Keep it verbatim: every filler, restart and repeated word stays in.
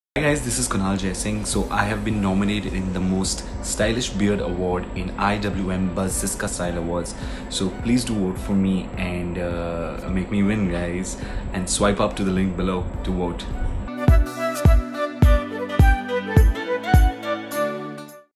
Hi guys, this is Kunal Jaising. So I have been nominated in the most stylish beard award in I W M Buzz Ziska Style Awards. So please do vote for me and uh, make me win, guys, and swipe up to the link below to vote.